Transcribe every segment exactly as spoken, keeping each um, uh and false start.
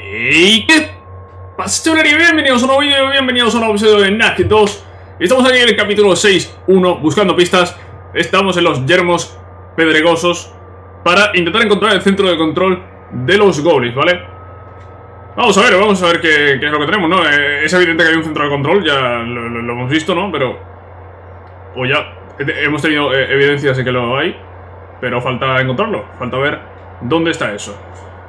¿Y qué pasa, chavalería? Bienvenidos a un nuevo vídeo, bienvenidos a un nuevo episodio de Knack dos. Estamos aquí en el capítulo seis punto uno, buscando pistas. Estamos en los yermos pedregosos para intentar encontrar el centro de control de los goblins, ¿vale? Vamos a ver, vamos a ver qué, qué es lo que tenemos, ¿no? Eh, es evidente que hay un centro de control, ya lo, lo, lo hemos visto, ¿no? Pero... O ya hemos tenido eh, evidencias de que lo hay, pero falta encontrarlo, falta ver dónde está eso.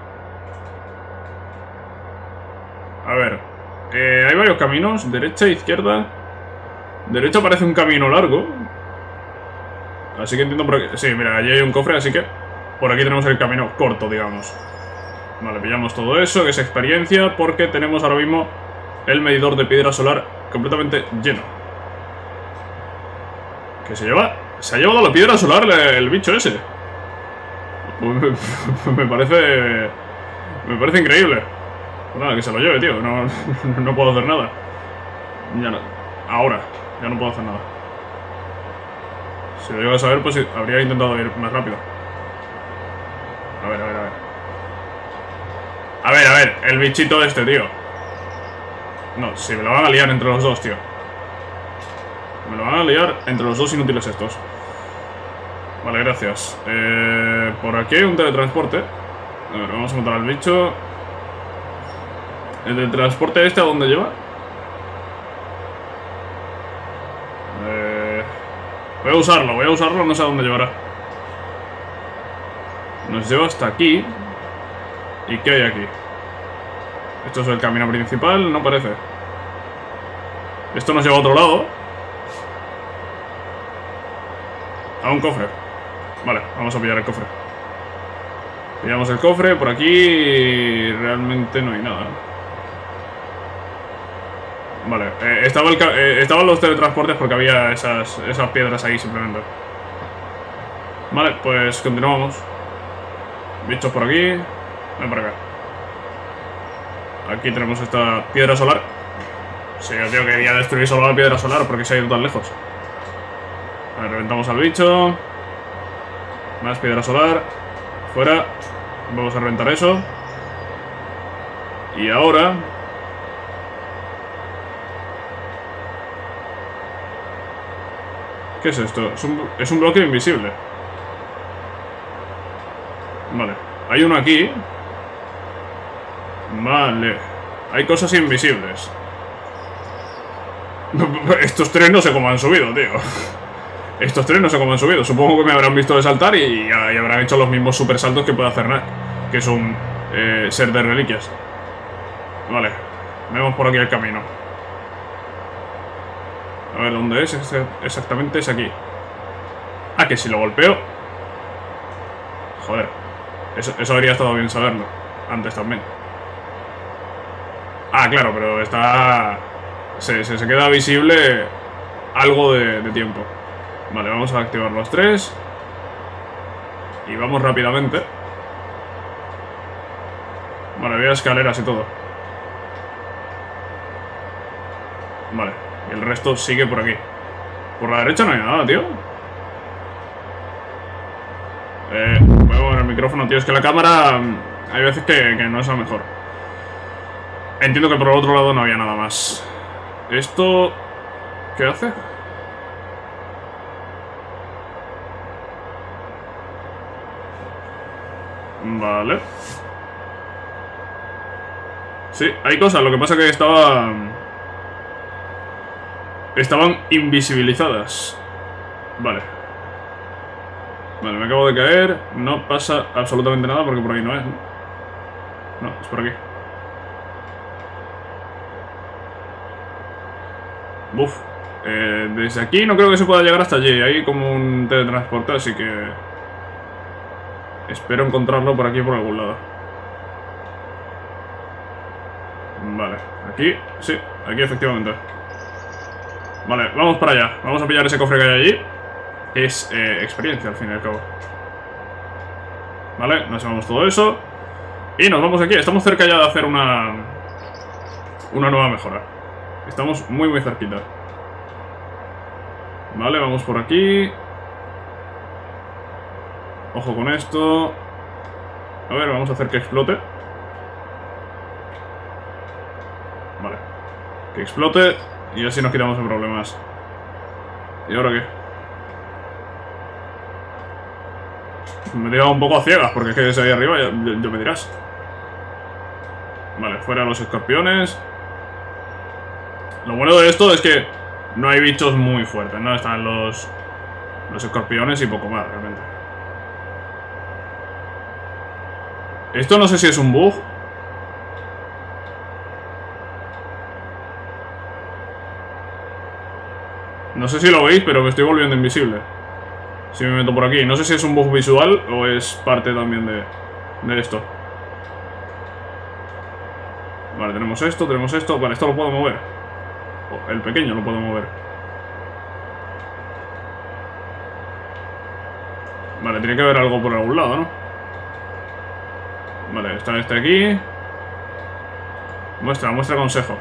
A ver, eh, hay varios caminos, derecha e izquierda. Derecha parece un camino largo, así que entiendo por aquí. Sí, mira, allí hay un cofre, así que por aquí tenemos el camino corto, digamos. Vale, pillamos todo eso, que es experiencia, porque tenemos ahora mismo el medidor de piedra solar completamente lleno. ¿Qué se lleva? Se ha llevado la piedra solar el, el bicho ese. Me parece... Me parece increíble. Pues nada, que se lo lleve, tío. No, no puedo hacer nada. Ya no. Ahora. Ya no puedo hacer nada. Si lo llego a saber, pues habría intentado ir más rápido. A ver, a ver, a ver. A ver, a ver. El bichito este, tío. No, si me lo van a liar entre los dos, tío. Me lo van a liar entre los dos inútiles estos. Vale, gracias. Eh, por aquí hay un teletransporte. A ver, vamos a montar al bicho. ¿El teletransporte este a dónde lleva? Eh, voy a usarlo, voy a usarlo, no sé a dónde llevará. Nos lleva hasta aquí. ¿Y qué hay aquí? Esto es el camino principal, no parece. Esto nos lleva a otro lado. A un cofre. Vale, vamos a pillar el cofre. Pillamos el cofre, por aquí realmente no hay nada. Vale, eh, estaba el, eh, estaban los teletransportes porque había esas, esas piedras ahí simplemente. Vale, pues continuamos. Bichos por aquí. Ven por acá. Aquí tenemos esta piedra solar. Sí, yo tío, quería destruir solo la piedra solar porque se ha ido tan lejos. A ver, reventamos al bicho. Más piedra solar. Fuera. Vamos a reventar eso. Y ahora... ¿Qué es esto? Es un, es un bloque invisible. Vale. Hay uno aquí. Vale. Hay cosas invisibles. Estos tres no sé cómo han subido, tío. Estos tres no sé cómo han subido. Supongo que me habrán visto de saltar y, y habrán hecho los mismos super saltos que puede hacer Knack, que es un eh, ser de reliquias. Vale. Vemos por aquí el camino. A ver, ¿dónde es? Exactamente es aquí. Ah, que si lo golpeo... Joder. Eso, eso habría estado bien saberlo. Antes también. Ah, claro, pero está... Se, se, se queda visible algo de, de tiempo. Vale, vamos a activar los tres. Y vamos rápidamente. Vale, había escaleras y todo. Vale. Y el resto sigue por aquí. Por la derecha no hay nada, tío. Eh, voy a mover el micrófono, tío. Es que la cámara... Hay veces que, que no es lo mejor. Entiendo que por el otro lado no había nada más. ¿Esto... qué hace? Vale. Sí, hay cosas. Lo que pasa que estaba... Estaban invisibilizadas. Vale. Vale, me acabo de caer. No pasa absolutamente nada porque por ahí no es, ¿no? No, es por aquí. Buf. Eh, desde aquí no creo que se pueda llegar hasta allí. Hay como un teletransporte, así que... espero encontrarlo por aquí por algún lado. Vale, aquí, sí, aquí efectivamente. Vale, vamos para allá. Vamos a pillar ese cofre que hay allí. Es eh, experiencia, al fin y al cabo. Vale, nos llevamos todo eso. Y nos vamos aquí. Estamos cerca ya de hacer una... Una nueva mejora. Estamos muy muy cerquita. Vale, vamos por aquí. Ojo con esto. A ver, vamos a hacer que explote. Vale. Que explote y así nos quitamos de problemas. ¿Y ahora qué? Me he tirado un poco a ciegas porque es que desde ahí arriba ya, ya, ya me dirás. Vale, fuera los escorpiones. Lo bueno de esto es que no hay bichos muy fuertes, ¿no? Están los, los escorpiones y poco más, realmente. Esto no sé si es un bug. No sé si lo veis, pero me estoy volviendo invisible si me meto por aquí. No sé si es un bug visual o es parte también de, de esto. Vale, tenemos esto, tenemos esto. Vale, esto lo puedo mover. Oh, el pequeño lo puedo mover. Vale, tiene que haber algo por algún lado, ¿no? Vale, está este aquí. Muestra, muestra consejo.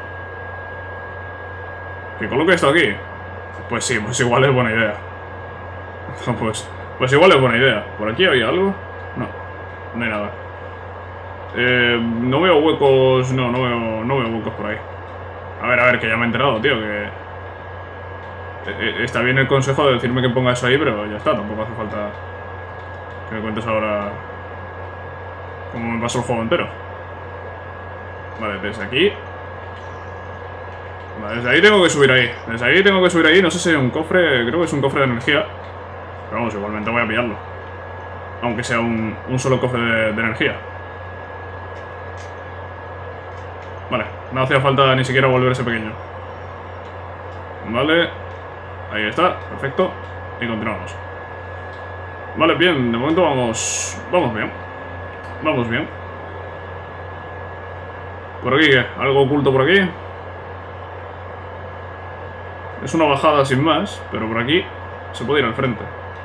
¿Que coloque esto aquí? Pues sí, pues igual es buena idea. Pues, pues igual es buena idea. ¿Por aquí había algo? No, no hay nada. Eh, no veo huecos. No, no veo, no veo huecos por ahí. A ver, a ver, que ya me he enterado, tío, que... Está bien el consejo de decirme que ponga eso ahí, pero ya está, tampoco hace falta que me cuentes ahora cómo me pasó el juego entero. Vale, desde aquí. Vale, desde ahí tengo que subir ahí. Desde ahí tengo que subir ahí, no sé si hay un cofre, creo que es un cofre de energía. Pero vamos, igualmente voy a pillarlo. Aunque sea un, un solo cofre de, de energía. Vale, no hacía falta ni siquiera volver ese pequeño. Vale, ahí está, perfecto. Y continuamos. Vale, bien, de momento vamos. Vamos bien. Vamos bien. ¿Por aquí qué? ¿Algo oculto por aquí? Es una bajada sin más, pero por aquí se puede ir al frente.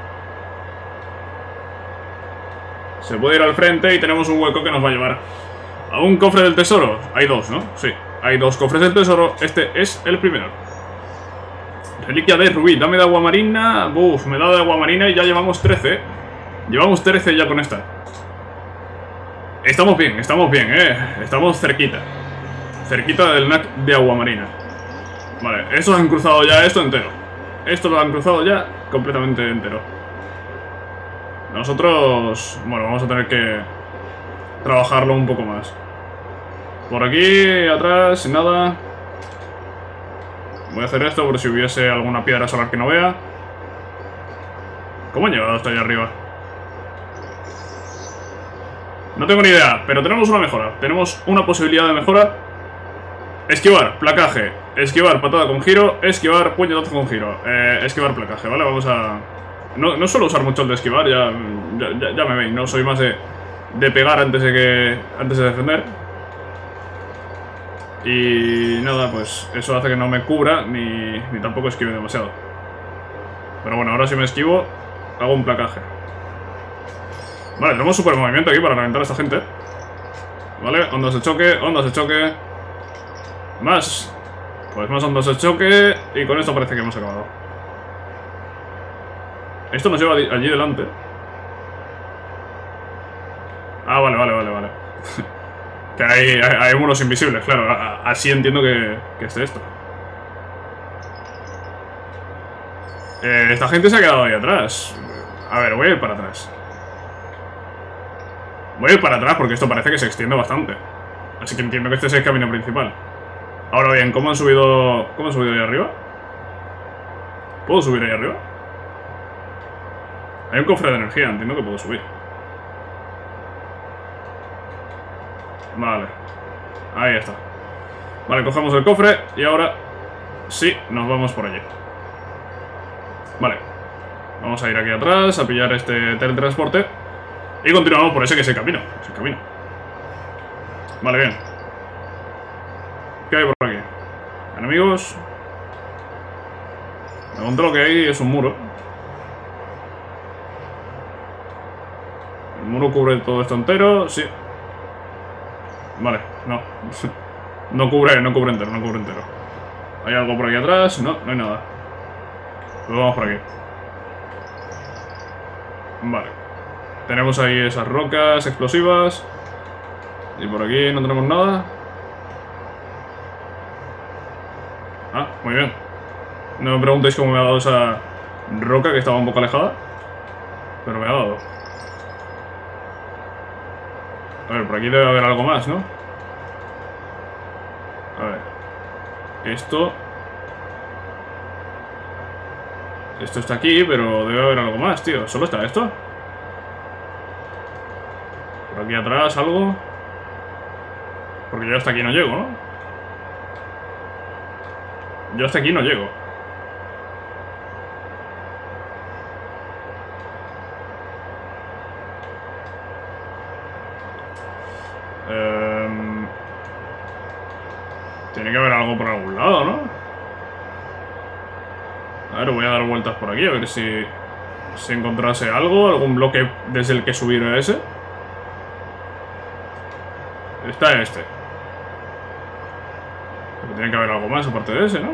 Se puede ir al frente y tenemos un hueco que nos va a llevar a un cofre del tesoro. Hay dos, ¿no? Sí, hay dos cofres del tesoro. Este es el primero. Reliquia de rubí. Dame de agua marina. Uf, me da de agua marina y ya llevamos trece. Llevamos trece ya con esta. Estamos bien, estamos bien, ¿eh? Estamos cerquita. Cerquita del N A C de agua marina. Vale, estos han cruzado ya esto entero. Esto lo han cruzado ya completamente entero. Nosotros... Bueno, vamos a tener que trabajarlo un poco más. Por aquí, atrás, sin nada. Voy a hacer esto por si hubiese alguna piedra solar que no vea. ¿Cómo han llegado hasta allá arriba? No tengo ni idea, pero tenemos una mejora. Tenemos una posibilidad de mejora. Esquivar, placaje. Esquivar, patada con giro. Esquivar, puñetazo con giro. eh, Esquivar, placaje, ¿vale? Vamos a... No, no suelo usar mucho el de esquivar, ya, ya, ya me veis. No soy más de, de pegar antes de que antes de defender. Y nada, pues eso hace que no me cubra ni, ni tampoco esquive demasiado. Pero bueno, ahora si me esquivo, hago un placaje. Vale, tenemos super movimiento aquí para reventar a esta gente. Vale, ondas de choque, ondas de choque. Más. Pues más ondas de choque. Y con esto parece que hemos acabado. Esto nos lleva allí delante. Ah, vale, vale, vale, vale. Que hay, hay, hay muros invisibles, claro. Así entiendo que, que esté esto. Eh, esta gente se ha quedado ahí atrás. A ver, voy a ir para atrás. Voy a ir para atrás porque esto parece que se extiende bastante. Así que entiendo que este es el camino principal. Ahora bien, ¿cómo han subido... ¿Cómo han subido ahí arriba? ¿Puedo subir ahí arriba? Hay un cofre de energía, entiendo que puedo subir. Vale. Ahí está. Vale, cogemos el cofre y ahora sí, nos vamos por allí. Vale. Vamos a ir aquí atrás a pillar este teletransporte. Y continuamos por ese que es el camino. Es el camino. Vale, bien. ¿Qué hay por aquí? Enemigos. De momento lo que hay es un muro. El muro cubre todo esto entero, sí. Vale, no. No cubre, no cubre entero, no cubre entero. ¿Hay algo por aquí atrás? No, no hay nada. Pues vamos por aquí. Vale. Tenemos ahí esas rocas explosivas. Y por aquí no tenemos nada. Ah, muy bien. No me preguntéis cómo me ha dado esa roca que estaba un poco alejada. Pero me ha dado. A ver, por aquí debe haber algo más, ¿no? A ver. Esto... Esto está aquí, pero debe haber algo más, tío. ¿Solo está esto? Por aquí atrás, algo. Porque yo hasta aquí no llego, ¿no? Yo hasta aquí no llego. Um... Tiene que haber algo por algún lado, ¿no? A ver, voy a dar vueltas por aquí, a ver si... Si encontrase algo, algún bloque desde el que subir a ese. Está este. Pero tiene que haber algo más aparte de ese, ¿no?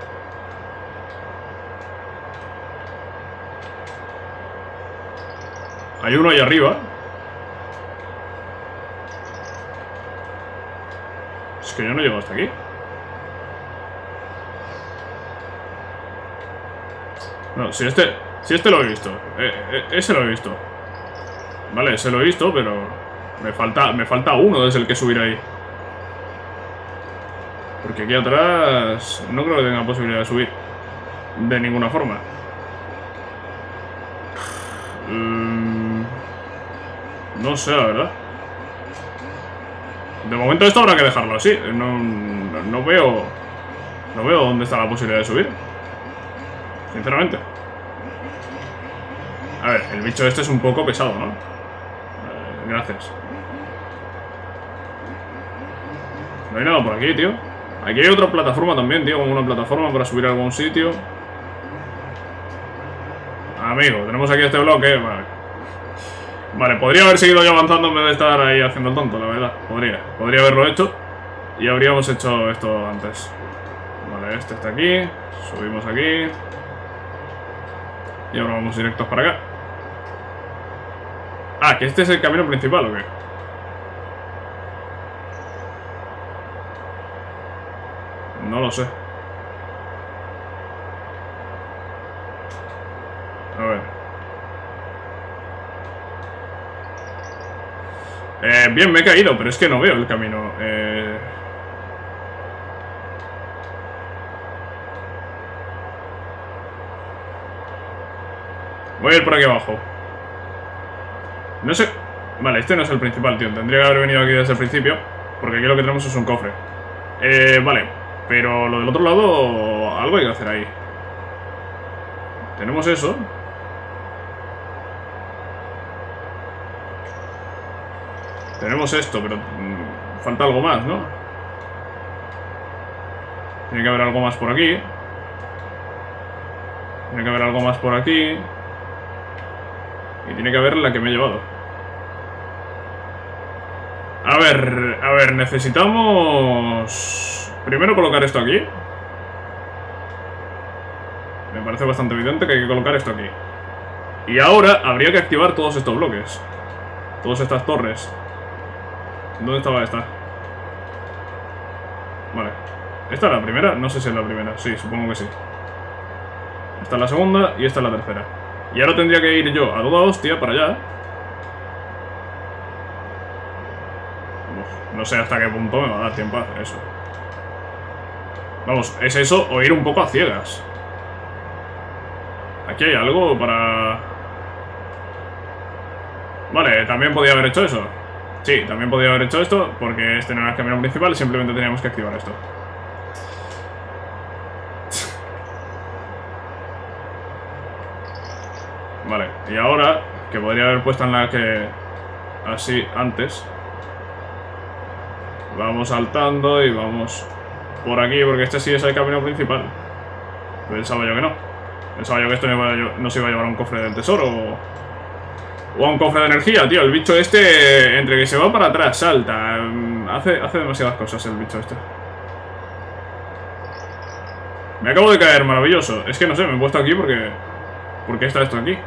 Hay uno ahí arriba. Es que yo no llego hasta aquí. No, si este... Si este lo he visto. Eh, eh, ese lo he visto. Vale, ese lo he visto, pero... Me falta, me falta uno desde el que subir ahí. Porque aquí atrás... No creo que tenga posibilidad de subir. De ninguna forma. Mm, no sé, la verdad. De momento esto habrá que dejarlo así. No, no, no veo... No veo dónde está la posibilidad de subir. Sinceramente. A ver, el bicho este es un poco pesado, ¿no? Eh, gracias. No hay nada por aquí, tío. Aquí hay otra plataforma también, tío. Como una plataforma para subir a algún sitio. Amigo, tenemos aquí este bloque. Vale. Vale, podría haber seguido yo avanzando en vez de estar ahí haciendo el tonto, la verdad. Podría. Podría haberlo hecho. Y habríamos hecho esto antes. Vale, este está aquí. Subimos aquí. Y ahora vamos directos para acá. Ah, que este es el camino principal, ¿o qué? No lo sé. A ver. Eh, bien, me he caído, pero es que no veo el camino. Eh... Voy a ir por aquí abajo. No sé... Vale, este no es el principal, tío. Tendría que haber venido aquí desde el principio. Porque aquí lo que tenemos es un cofre. Eh, vale. Pero lo del otro lado... Algo hay que hacer ahí. Tenemos eso. Tenemos esto, pero... Mmm, falta algo más, ¿no? Tiene que haber algo más por aquí. Tiene que haber algo más por aquí. Y tiene que haber la que me he llevado. A ver, a ver, necesitamos... Primero colocar esto aquí. Me parece bastante evidente que hay que colocar esto aquí. Y ahora habría que activar todos estos bloques. Todas estas torres. ¿Dónde estaba esta? Vale. ¿Esta es la primera? No sé si es la primera. Sí, supongo que sí. Esta es la segunda y esta es la tercera. Y ahora tendría que ir yo a toda hostia para allá. Uf, no sé hasta qué punto me va a dar tiempo a hacer eso. Vamos, es eso o ir un poco a ciegas. Aquí hay algo para... Vale, también podía haber hecho eso. Sí, también podía haber hecho esto, porque este no era el camino principal, simplemente teníamos que activar esto. Vale, y ahora, que podría haber puesto en la que... Así, antes. Vamos saltando y vamos por aquí, porque este sí es el camino principal. Pensaba yo que no. Pensaba yo que esto no, iba a, no se iba a llevar a un cofre del tesoro o... O a un cofre de energía, tío. El bicho este, entre que se va para atrás, salta. Hace, hace demasiadas cosas el bicho este. Me acabo de caer, maravilloso. Es que no sé, me he puesto aquí porque... ¿Por qué está esto aquí?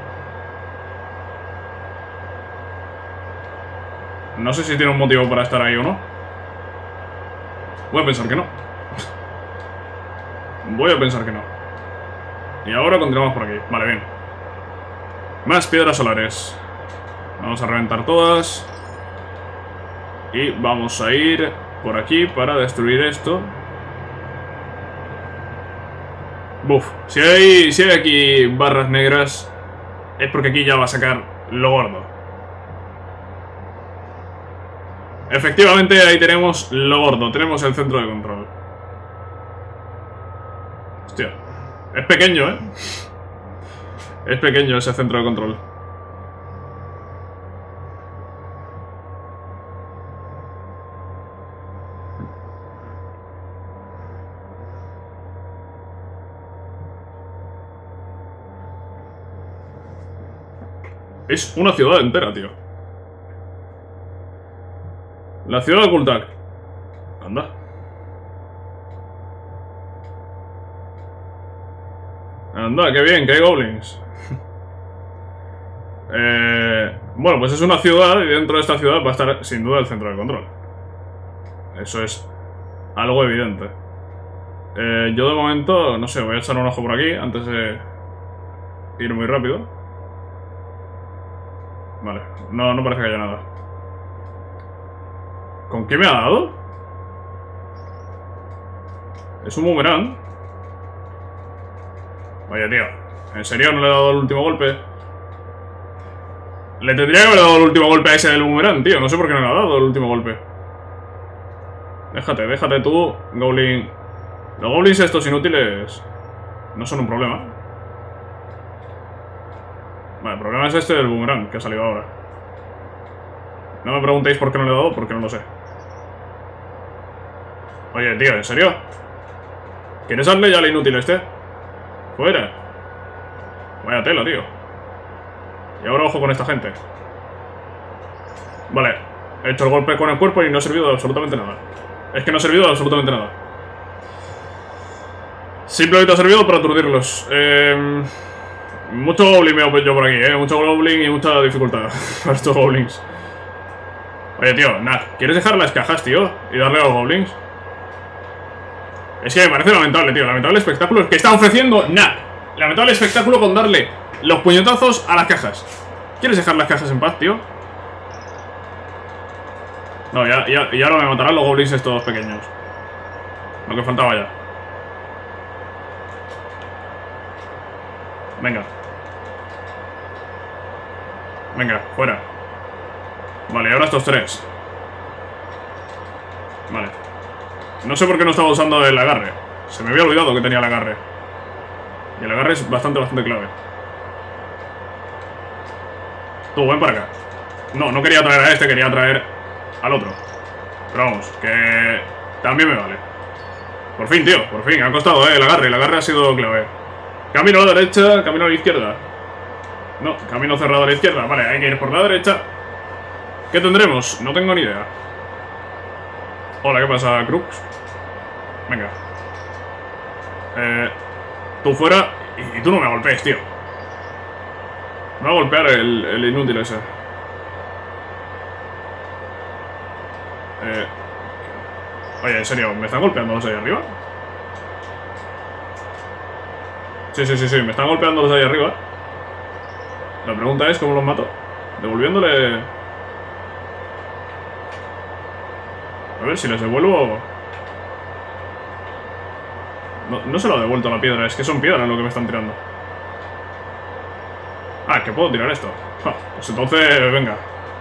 No sé si tiene un motivo para estar ahí o no. Voy a pensar que no. Voy a pensar que no. Y ahora continuamos por aquí. Vale, bien. Más piedras solares. Vamos a reventar todas. Y vamos a ir por aquí para destruir esto. Buf, si hay, si hay aquí barras negras, es porque aquí ya va a sacar lo gordo. Efectivamente, ahí tenemos lo gordo. Tenemos el centro de control. Hostia, es pequeño, ¿eh? Es pequeño ese centro de control. Es una ciudad entera, tío. La ciudad de Kultak. Anda. Anda, qué bien, que hay goblins. eh, bueno, pues es una ciudad y dentro de esta ciudad va a estar sin duda el centro de control. Eso es algo evidente. Eh, yo de momento, no sé, voy a echar un ojo por aquí antes de ir muy rápido. Vale, no, no parece que haya nada. ¿Con qué me ha dado? Es un boomerang. Vaya, tío, ¿en serio no le he dado el último golpe? Le tendría que haber dado el último golpe a ese del boomerang, tío. No sé por qué no le ha dado el último golpe. Déjate, déjate tú, Goblin. Los goblins estos inútiles no son un problema. Vale, el problema es este del boomerang que ha salido ahora. No me preguntéis por qué no le he dado, porque no lo sé. Oye, tío, ¿en serio? ¿Quieres darle ya al inútil este? Fuera. Vaya tela, tío. Y ahora ojo con esta gente. Vale, he hecho el golpe con el cuerpo y no ha servido de absolutamente nada. Es que no ha servido de absolutamente nada. Simplemente ha servido para aturdirlos. Eh, mucho goblin me yo por aquí, eh. Mucho goblin y mucha dificultad para estos goblins. Oye, tío, Nak, ¿quieres dejar las cajas, tío? Y darle a los goblins. Es que me parece lamentable, tío. Lamentable espectáculo que está ofreciendo Nak. Lamentable espectáculo con darle los puñetazos a las cajas. ¿Quieres dejar las cajas en paz, tío? No, ya, ya, ya ahora me matarán los goblins estos pequeños. Lo que faltaba ya. Venga. Venga, fuera. Vale, ahora estos tres. Vale. No sé por qué no estaba usando el agarre. Se me había olvidado que tenía el agarre. Y el agarre es bastante, bastante clave. Tú, ven para acá. No, no quería traer a este, quería traer al otro. Pero vamos, que también me vale. Por fin, tío, por fin. Ha costado, eh, el agarre. El agarre ha sido clave. Camino a la derecha, camino a la izquierda. No, camino cerrado a la izquierda. Vale, hay que ir por la derecha. ¿Qué tendremos? No tengo ni idea. Hola, ¿qué pasa, Crux? Venga. Eh, tú fuera y, y tú no me golpees, tío. Me va a golpear el, el inútil ese. Eh, oye, en serio, ¿me están golpeando los de ahí arriba? Sí, sí, sí, sí, me están golpeando los de ahí arriba. La pregunta es cómo los mato. Devolviéndole... A ver si les devuelvo... No, no se lo he devuelto la piedra, es que son piedras lo que me están tirando. Ah, que puedo tirar esto. Ja, pues entonces, venga.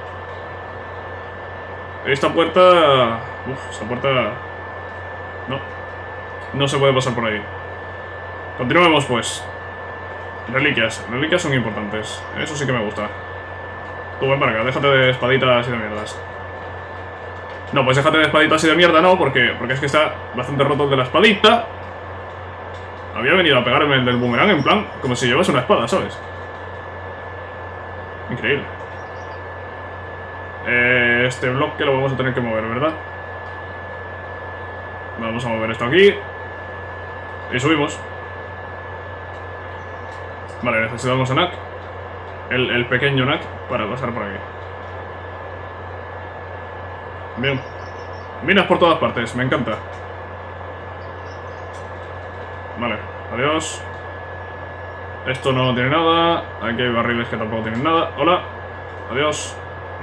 Esta puerta... Uf, esta puerta... No. No se puede pasar por ahí. Continuemos, pues. Reliquias. Reliquias son importantes. Eso sí que me gusta. Tú ven para acá, déjate de espaditas y de mierdas. No, pues déjate de espaditas y de mierda, no, porque, porque es que está bastante roto de la espadita. Había venido a pegarme el del boomerang en plan, como si llevase una espada, ¿sabes? Increíble. Eh, este bloque lo vamos a tener que mover, ¿verdad? Vamos a mover esto aquí. Y subimos. Vale, necesitamos a Nak. El, el pequeño Nak para pasar por aquí. Bien. Minas por todas partes, me encanta. Vale, adiós. Esto no tiene nada. Aquí hay barriles que tampoco tienen nada. Hola, adiós.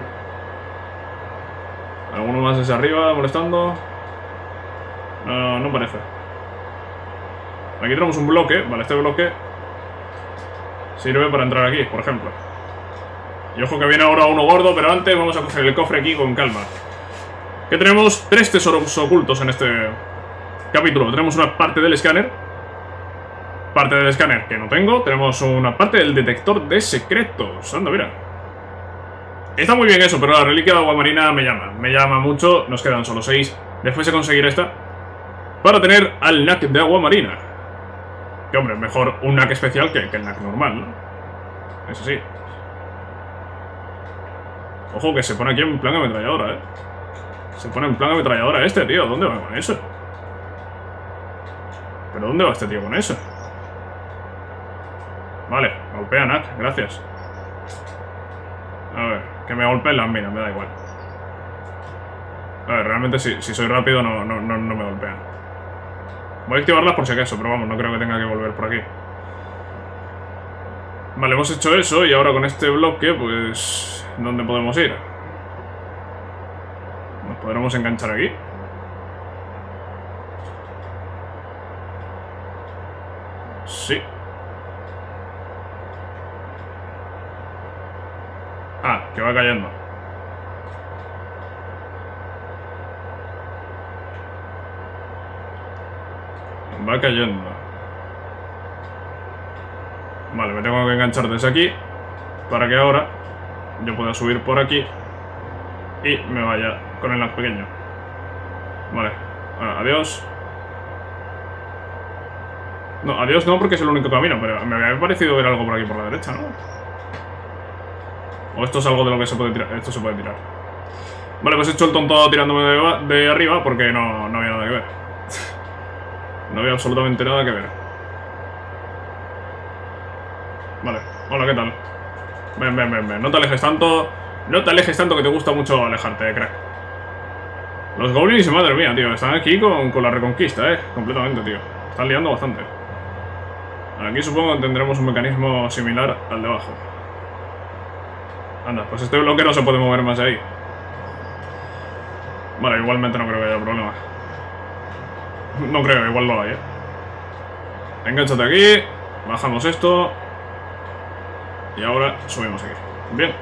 ¿Alguno más desde arriba molestando? No, no parece. Aquí tenemos un bloque. Vale, este bloque sirve para entrar aquí, por ejemplo. Y ojo que viene ahora uno gordo, pero antes vamos a coger el cofre aquí con calma. Que tenemos tres tesoros ocultos en este capítulo. Tenemos una parte del escáner. Parte del escáner que no tengo. Tenemos una parte del detector de secretos. Anda, mira. Está muy bien eso, pero la reliquia de agua marina me llama. Me llama mucho. Nos quedan solo seis. Después de conseguir esta, para tener al Knack de agua marina. Que hombre, mejor un Knack especial que, que el Knack normal, ¿no? Eso sí. Ojo que se pone aquí en plan ametralladora, ¿eh? Se pone en plan ametralladora este, tío. ¿Dónde va con eso? ¿Pero dónde va este tío con eso? Vale, golpea Knack, gracias. A ver, que me golpeen las minas, me da igual. A ver, realmente si, si soy rápido no, no, no, no me golpean. Voy a activarlas por si acaso, pero vamos, no creo que tenga que volver por aquí. Vale, hemos hecho eso y ahora con este bloque, pues... ¿dónde podemos ir? ¿Nos podremos enganchar aquí? Sí. Ah, que va cayendo. Va cayendo. Vale, me tengo que enganchar desde aquí para que ahora yo pueda subir por aquí y me vaya con el Knack pequeño. Vale, ah, adiós. No, adiós no, porque es el único camino, pero me había parecido ver algo por aquí por la derecha, ¿no? O esto es algo de lo que se puede tirar. Esto se puede tirar. Vale, pues he hecho el tonto tirándome de, de arriba porque no, no había nada que ver. No había absolutamente nada que ver. Vale, hola, ¿qué tal? Ven, ven, ven, ven. No te alejes tanto. No te alejes tanto, que te gusta mucho alejarte, crack. Los goblins, madre mía, tío. Están aquí con, con la reconquista, eh. Completamente, tío. Están liando bastante. Aquí supongo que tendremos un mecanismo similar al de abajo. Anda, pues este bloque no se puede mover más de ahí. Vale, igualmente no creo que haya problema. No creo, igual lo hay, eh. Engánchate aquí. Bajamos esto. Y ahora subimos aquí. Bien.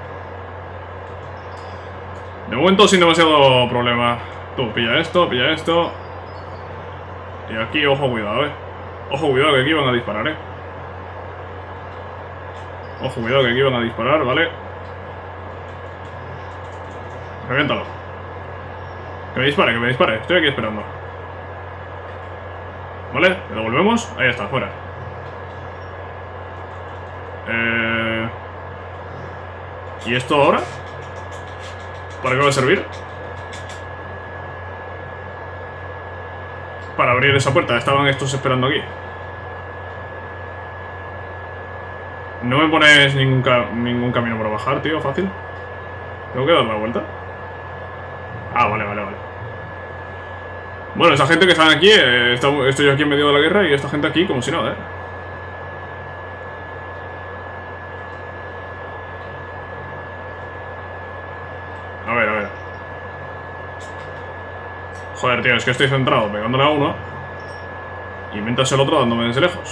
De momento sin demasiado problema. Tú, pilla esto, pilla esto. Y aquí, ojo, cuidado, eh. Ojo, cuidado, que aquí van a disparar, eh. Ojo, cuidado, que aquí van a disparar, ¿vale? Reviéntalo. Que me dispare, que me dispare. Estoy aquí esperando. ¿Vale? Le devolvemos. Ahí está, fuera. Eh... ¿Y esto ahora? ¿Para qué va a servir? Para abrir esa puerta. Estaban estos esperando aquí. No me pones ningún, ca ningún camino para bajar, tío, fácil. ¿Tengo que dar la vuelta? Ah, vale, vale, vale. Bueno, esa gente que están aquí, eh, está, estoy yo aquí en medio de la guerra y esta gente aquí como si nada, eh. A ver, a ver. Joder, tío, es que estoy centrado pegándole a uno y mientras el otro dándome desde lejos.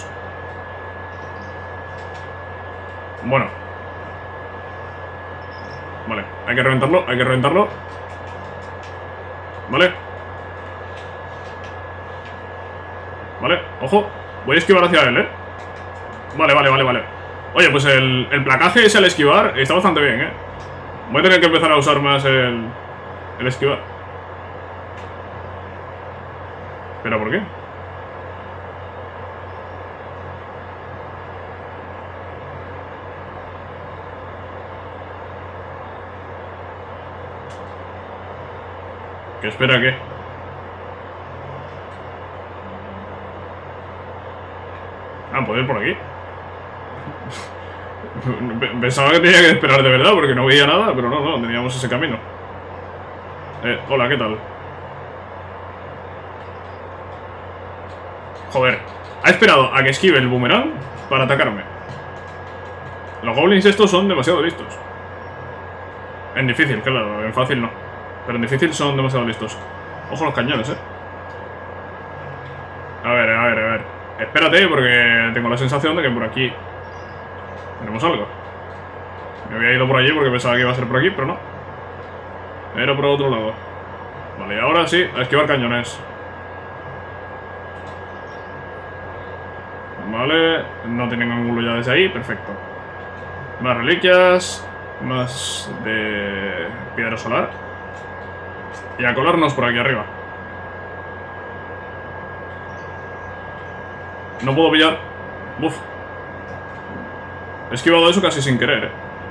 Bueno. Vale, hay que reventarlo, hay que reventarlo. Vale. Vale, ojo. Voy a esquivar hacia él, eh. Vale, vale, vale, vale. Oye, pues el, el placaje ese al esquivar está bastante bien, eh. Voy a tener que empezar a usar más el, el esquivar. ¿Pero por qué? ¿Qué espera qué? Ah, ¿puedo ir por aquí? Pensaba que tenía que esperar de verdad porque no veía nada, pero no, no, teníamos ese camino. Eh, hola, ¿qué tal? Joder, Ha esperado a que esquive el boomerang para atacarme. Los goblins estos son demasiado listos. En difícil, claro, en fácil no. Pero en difícil son demasiado listos. Ojo los cañones, eh. A ver, a ver, a ver. Espérate, porque tengo la sensación de que por aquí tenemos algo. Me había ido por allí porque pensaba que iba a ser por aquí, pero no. Era por otro lado. Vale, ahora sí, a esquivar cañones. Vale, no tienen ángulo ya desde ahí, perfecto. Más reliquias, más de piedra solar. Y a colarnos por aquí arriba. No puedo pillar. Uf. He esquivado eso casi sin querer, eh.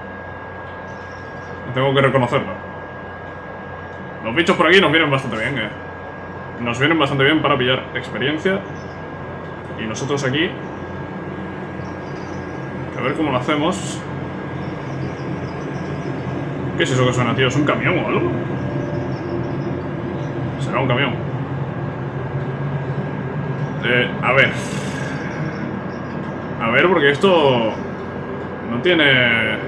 Tengo que reconocerlo. Los bichos por aquí nos vienen bastante bien, eh. Nos vienen bastante bien para pillar experiencia. Y nosotros aquí, a ver cómo lo hacemos. ¿Qué es eso que suena, tío? ¿Es un camión o algo? Será un camión. Eh, a ver. A ver, porque esto no tiene...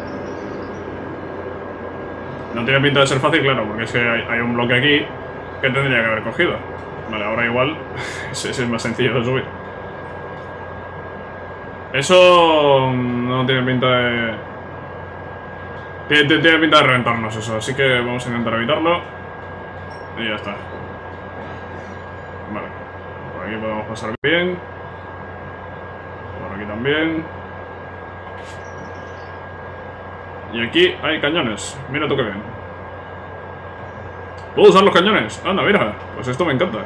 No tiene pinta de ser fácil, claro, porque es que hay, hay un bloque aquí que tendría que haber cogido. Vale, ahora igual ese es más sencillo de subir. Eso no tiene pinta de... Tiene, tiene pinta de reventarnos eso, así que vamos a intentar evitarlo. Y ya está. Vale. Por aquí podemos pasar bien. Por aquí también. Y aquí hay cañones. Mira tú qué bien. ¿Puedo usar los cañones? Anda, mira. Pues esto me encanta.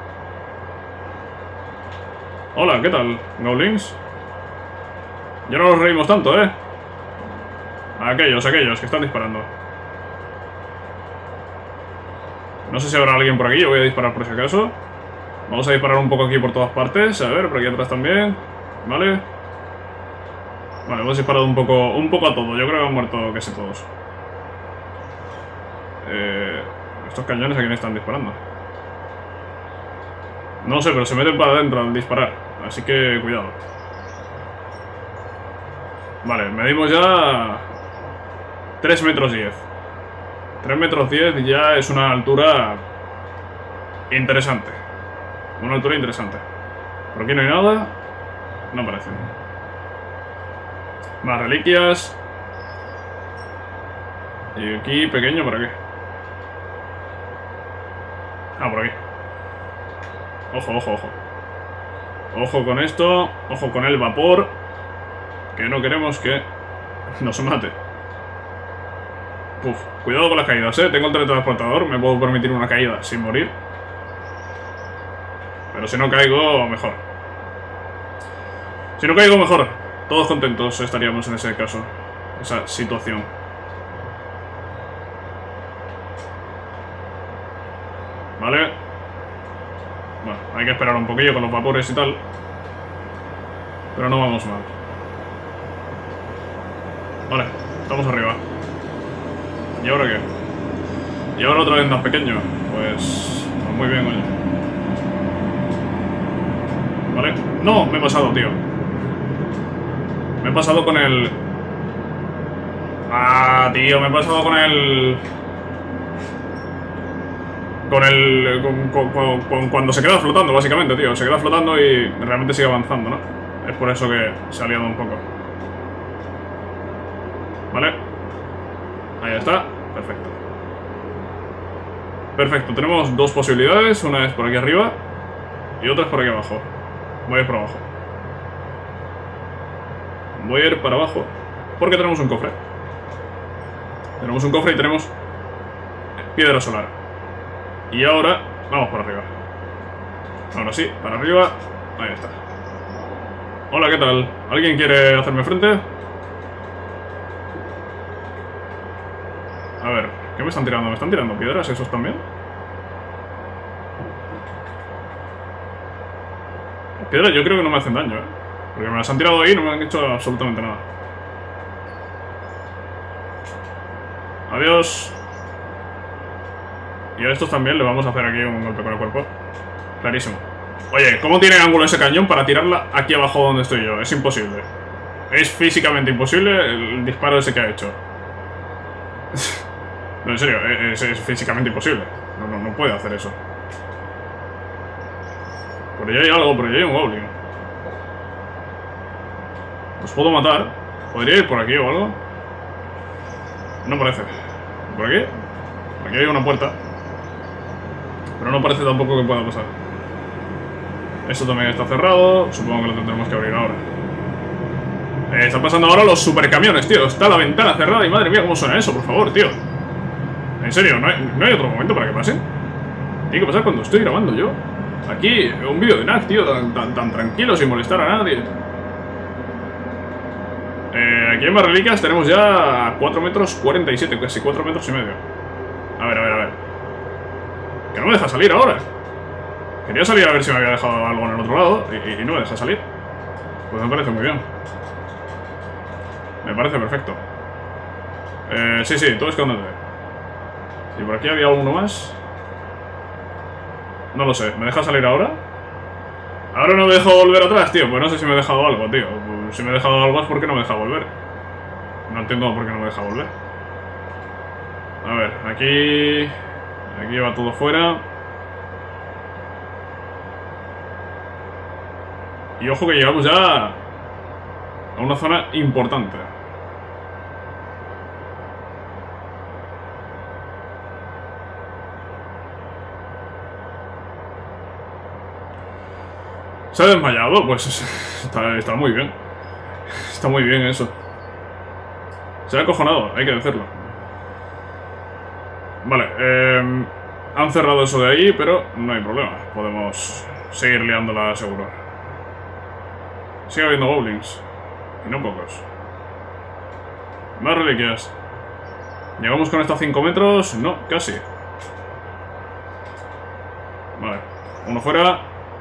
Hola, ¿qué tal, goblins? Ya no nos reímos tanto, ¿eh? Aquellos, aquellos que están disparando. No sé si habrá alguien por aquí. Yo voy a disparar por si acaso. Vamos a disparar un poco aquí por todas partes. A ver, por aquí atrás también. Vale. Vale, hemos disparado un poco, un poco a todo. Yo creo que han muerto casi todos. Eh, estos cañones a quién están disparando. No sé, pero se meten para adentro al disparar. Así que cuidado. Vale, medimos ya tres metros diez. tres metros diez ya es una altura interesante. Una altura interesante. Por aquí no hay nada. No parece. Más reliquias. Y aquí pequeño, ¿para qué? Ah, por aquí. Ojo, ojo, ojo. Ojo con esto. Ojo con el vapor. Que no queremos que nos mate. Uf, cuidado con las caídas, eh. Tengo el teletransportador. Me puedo permitir una caída sin morir. Pero si no caigo, mejor. Si no caigo, mejor. Todos contentos estaríamos en ese caso. Esa situación. Vale. Bueno, hay que esperar un poquillo con los vapores y tal. Pero no vamos mal. Vale, estamos arriba. ¿Y ahora qué? ¿Y ahora otra vez más pequeño? Pues... pues muy bien, oye. Vale. No, me he pasado, tío. Me he pasado con el... Ah, tío, me he pasado con el... Con el... Con, con, con, con cuando se queda flotando, básicamente, tío. Se queda flotando y realmente sigue avanzando, ¿no? Es por eso que se ha liado un poco. Vale. Ahí está. Perfecto. Perfecto. Tenemos dos posibilidades. Una es por aquí arriba y otra es por aquí abajo. Voy a ir por abajo. Voy a ir para abajo porque tenemos un cofre. Tenemos un cofre y tenemos piedra solar. Y ahora vamos para arriba. Ahora sí, para arriba. Ahí está. Hola, ¿qué tal? ¿Alguien quiere hacerme frente? A ver, ¿qué me están tirando? ¿Me están tirando piedras esos también? Las piedras yo creo que no me hacen daño, ¿eh? Porque me las han tirado ahí y no me han hecho absolutamente nada. Adiós. Y a estos también le vamos a hacer aquí un golpe con el cuerpo. Clarísimo. Oye, ¿cómo tiene ángulo ese cañón para tirarla aquí abajo donde estoy yo? Es imposible. Es físicamente imposible el disparo ese que ha hecho. No, en serio, es, es físicamente imposible. No, no, no puede hacer eso. Por allá hay algo, por allá hay un goblin. ¿Los puedo matar? ¿Podría ir por aquí o algo? No parece. ¿Por aquí? Aquí hay una puerta. Pero no parece tampoco que pueda pasar. Esto también está cerrado. Supongo que lo tendremos que abrir ahora. Eh, están pasando ahora los supercamiones, tío. Está la ventana cerrada y madre mía, cómo suena eso, por favor, tío. En serio, ¿no hay, ¿no hay otro momento para que pasen? Tiene que pasar cuando estoy grabando yo. Aquí, un vídeo de Knack, tío, tan, tan, tan tranquilo, sin molestar a nadie. Eh, aquí en más reliquias tenemos ya cuatro metros cuarenta y siete, casi cuatro metros y medio. A ver, a ver, a ver. Que no me deja salir ahora. Quería salir a ver si me había dejado algo en el otro lado y, y no me deja salir. Pues me parece muy bien. Me parece perfecto. Eh, sí, sí, todo escóndete. Y por aquí había alguno más. No lo sé, ¿me deja salir ahora? Ahora no me dejo volver atrás, tío. Pues no sé si me he dejado algo, tío. Pues si me he dejado algo es porque no me deja volver. No entiendo por qué no me deja volver. A ver, aquí... Aquí va todo fuera. Y ojo que llegamos ya a una zona importante. ¿Se ha desmayado? Pues está, está muy bien. Está muy bien eso. Se ha acojonado, hay que decirlo. Vale, eh, han cerrado eso de ahí, pero no hay problema. Podemos seguir liándola seguro. Sigue habiendo goblins. Y no pocos. Más reliquias. ¿Llegamos con estos cinco metros? No, casi. Vale, uno fuera.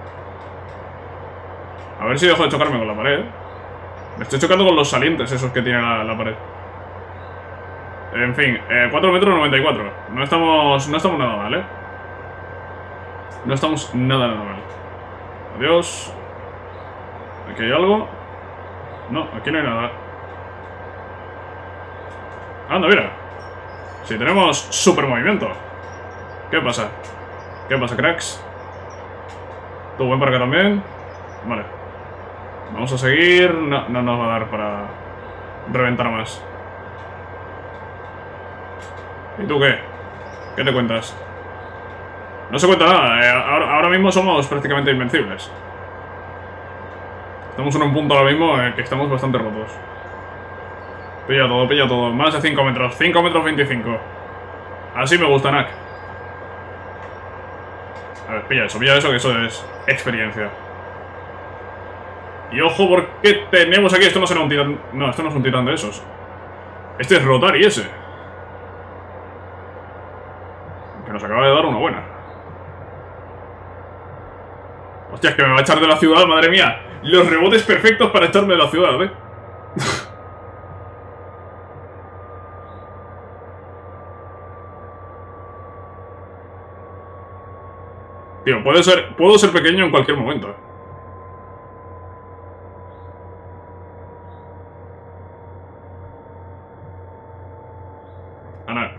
A ver si dejo de chocarme con la pared. Me estoy chocando con los salientes esos que tiene la, la pared. En fin, eh, cuatro metros noventa y cuatro. No estamos, no estamos nada mal, ¿eh? No estamos nada, nada mal. Adiós. ¿Aquí hay algo? No, aquí no hay nada. Anda, mira. Si tenemos super movimiento. ¿Qué pasa? ¿Qué pasa, cracks? ¿Todo buen para acá también? Vale. Vamos a seguir. No, no nos va a dar para reventar más. ¿Y tú qué? ¿Qué te cuentas? No se cuenta nada. Eh, ahora, ahora mismo somos prácticamente invencibles. Estamos en un punto ahora mismo en el que estamos bastante rotos. Pilla todo, pilla todo. Más de cinco metros. cinco metros veinticinco. Así me gusta, Knack. A ver, pilla eso, pilla eso, que eso es experiencia. Y ojo, porque tenemos aquí... Esto no será un titán... No, esto no es un titán de esos. Este es Rotari ese. Que nos acaba de dar una buena. Hostia, es que me va a echar de la ciudad, madre mía. Los rebotes perfectos para echarme de la ciudad, ¿eh? Tío, puede ser, puedo ser pequeño en cualquier momento. Ana.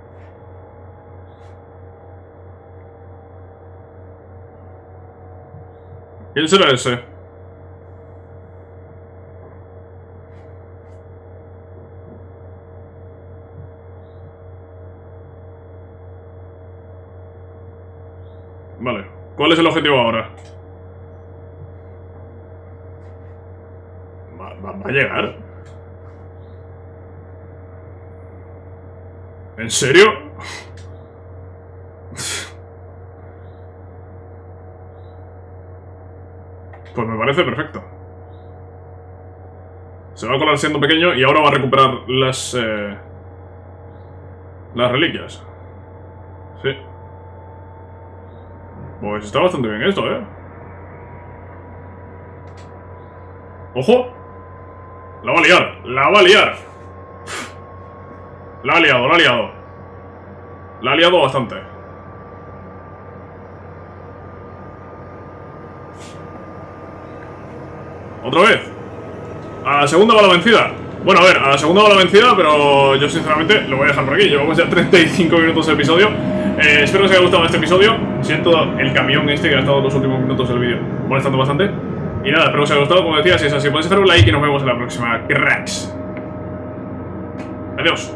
¿Quién será ese? Vale. ¿Cuál es el objetivo ahora? ¿Va, va, va a llegar? ¿En serio? Pues me parece perfecto. Se va a colar siendo pequeño y ahora va a recuperar las... Eh, las reliquias. Sí. Pues está bastante bien esto, ¿eh? ¡Ojo! La va a liar, la va a liar. La ha liado, la ha liado. La ha liado bastante. Otra vez. A la segunda bala vencida. Bueno, a ver, a la segunda bala vencida, pero yo sinceramente lo voy a dejar por aquí. Llevamos ya treinta y cinco minutos de episodio. eh, Espero que os haya gustado este episodio. Siento el camión este que ha estado los últimos minutos del vídeo molestando bastante. Y nada, espero que os haya gustado. Como decía, si es así, podéis dejar un like y nos vemos en la próxima, cracks. Adiós.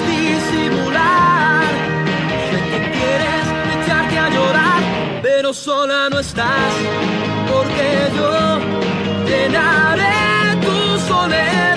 Pero sola no estás, porque yo llenaré tu soledad.